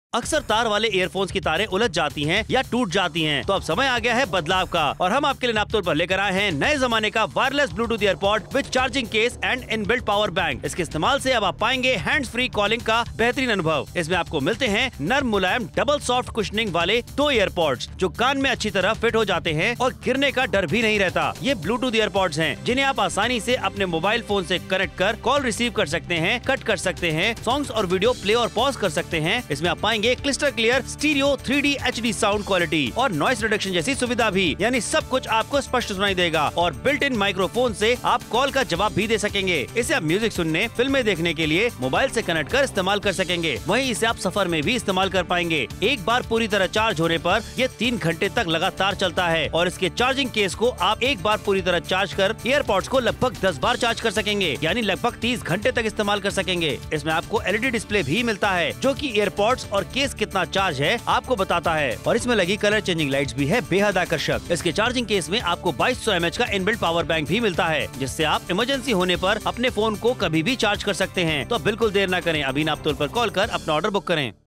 अक्सर तार वाले ईयरफोन्स की तारें उलझ जाती हैं या टूट जाती हैं, तो अब समय आ गया है बदलाव का और हम आपके लिए नापतोल पर लेकर आए हैं नए जमाने का wireless Bluetooth earpod with charging case and inbuilt power bank. इसके इस्तेमाल से अब आप पाएंगे हैंड्स फ्री कॉलिंग का बेहतरीन अनुभव। इसमें आपको मिलते हैं नर्म मुलायम डबल सॉफ्ट कुशनिंग वाले 2 ईयरपॉड्स जो कान में अच्छी तरह फिट हो जाते हैं और गिरने का डर भी नहीं रहता। ये ब्लूटूथ ईयरपॉड्स हैं जिन्हें आप आसानी से अपने मोबाइल फोन से कनेक्ट कर कॉल रिसीव कर सकते हैं, कट कर सकते हैं, सॉन्ग्स और वीडियो प्ले और पॉज कर सकते हैं। इसमें आप पाएंगे crystal clear stereo 3D HD sound quality और नॉइस रिडक्शन जैसी सुविधा भी, यानी सब कुछ आपको स्पष्ट सुनाई देगा और बिल्ट इन माइक्रोफोन से आप कॉल का जवाब भी दे सकेंगे। इसे आप म्यूजिक सुनने, फिल्में देखने के लिए मोबाइल से कनेक्ट कर इस्तेमाल कर सकेंगे। वहीं इसे आप सफर में भी इस्तेमाल कर पाएंगे। एक बार पूरी तरह चार्ज होने पर ये 3 घंटे तक लगातार चलता है और इसके चार्जिंग केस को आप एक बार पूरी तरह चार्ज कर ईयरपॉड्स को लगभग 10 बार चार्ज कर सकेंगे, यानी लगभग 30 घंटे तक इस्तेमाल कर सकेंगे। इसमें आपको LED डिस्प्ले भी मिलता है जो कि ईयरपॉड्स और केस कितना चार्ज है आपको बताता है और इसमें लगी कलर चेंजिंग लाइट्स भी है बेहद आकर्षक। इसके चार्जिंग केस में आपको 2200 mAh का इनबिल्ट पावर बैंक भी मिलता है जिससे आप इमरजेंसी होने पर अपने फोन को कभी भी चार्ज कर सकते हैं। तो बिल्कुल देर न करें, अभी नापतोल पर कॉल कर अपना ऑर्डर बुक करें।